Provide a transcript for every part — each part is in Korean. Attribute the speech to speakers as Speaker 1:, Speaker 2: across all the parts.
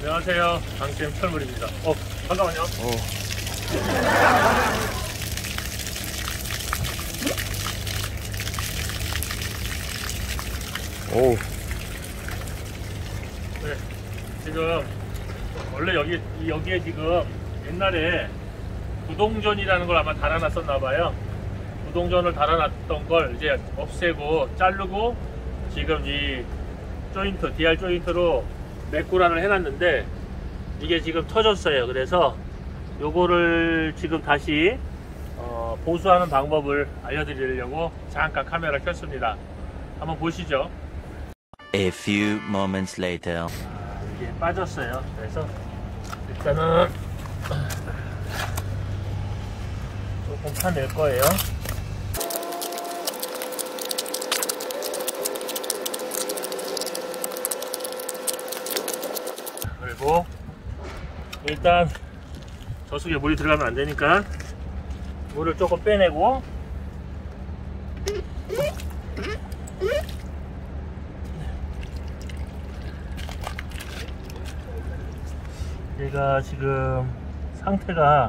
Speaker 1: 안녕하세요. 강쌤 철물입니다. 잠깐만요.
Speaker 2: 오.
Speaker 1: 네, 지금 원래 여기에 지금 옛날에 구동전이라는 걸 아마 달아놨었나봐요. 구동전을 달아놨던 걸 이제 없애고 자르고 지금 이 조인트, DR 조인트로 메꾸라를 해놨는데 이게 지금 터졌어요. 그래서 요거를 지금 다시 보수하는 방법을 알려드리려고 잠깐 카메라 켰습니다. 한번 보시죠.
Speaker 3: A few moments later.
Speaker 1: 이게 빠졌어요. 그래서 일단은 조금 파낼 거예요. 그리고 일단 저속에 물이 들어가면 안 되니까 물을 조금 빼내고 얘가 지금 상태가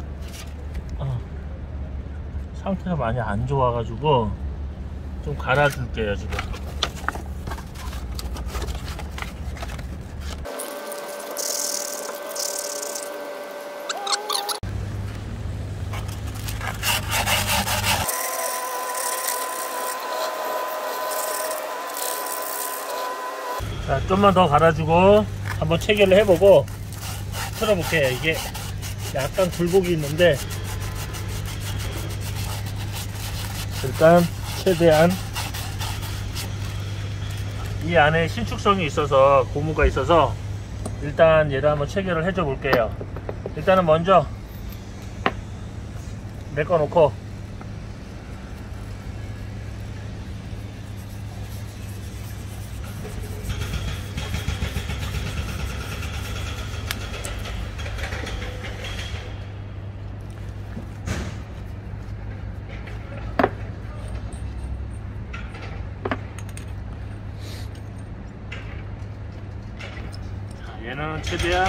Speaker 1: 많이 안 좋아 가지고 좀 갈아 줄게요. 지금 자, 좀만 더 갈아주고 한번 체결을 해보고 틀어볼게요. 이게 약간 굴곡이 있는데 일단 최대한 이 안에 신축성이 있어서 고무가 있어서 일단 얘를 한번 체결을 해줘 볼게요. 일단은 먼저 메꿔 놓고 얘는 최대한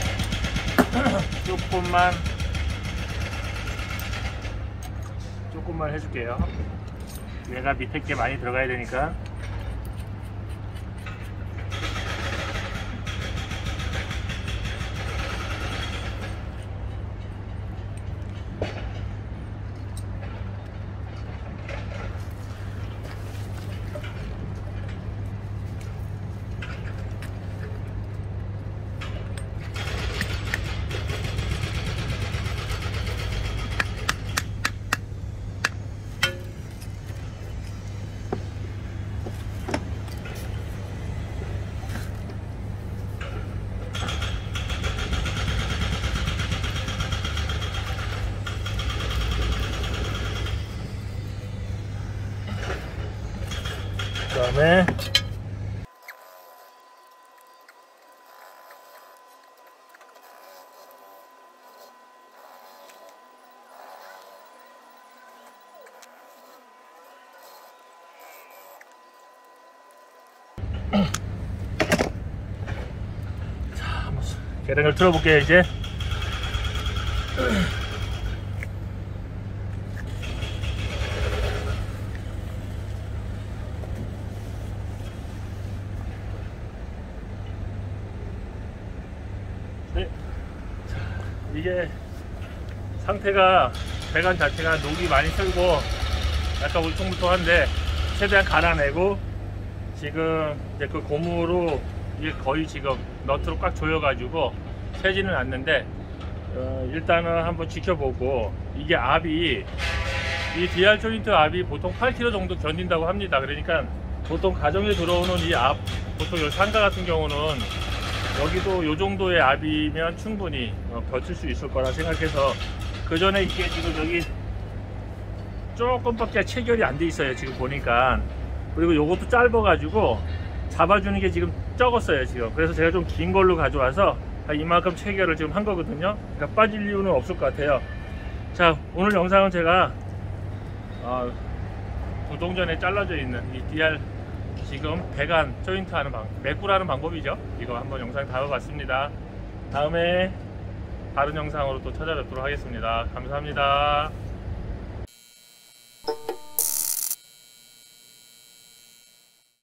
Speaker 1: 조금만 해줄게요. 얘가 밑에 게 많이 들어가야 되니까. 그 다음에 자, 한번 계량을 틀어볼게요. 이제 이게 상태가 배관 자체가 녹이 많이 슬고 약간 울퉁불퉁한데 최대한 갈아내고 지금 이제 그 고무로 이게 거의 지금 너트로 꽉 조여가지고 새지는 않는데 일단은 한번 지켜보고 이게 압이 이 DR 조인트 압이 보통 8kg 정도 견딘다고 합니다. 그러니까 보통 가정에 들어오는 이 압 보통 이 상가 같은 경우는 여기도 이 정도의 압이면 충분히 버틸 수 있을 거라 생각해서 그 전에 이게 지금 여기 조금밖에 체결이 안 돼 있어요. 지금 보니까. 그리고 요것도 짧아 가지고 잡아주는 게 지금 적었어요. 지금. 그래서 제가 좀 긴 걸로 가져와서 이만큼 체결을 지금 한 거거든요. 그러니까 빠질 이유는 없을 것 같아요. 자, 오늘 영상은 제가 구동전에 잘라져 있는 이 DR 지금 배관 조인트 하는 방법, 메꾸라는 방법이죠. 이거 한번 영상 담아봤습니다. 다음에 다른 영상으로 또 찾아뵙도록 하겠습니다. 감사합니다.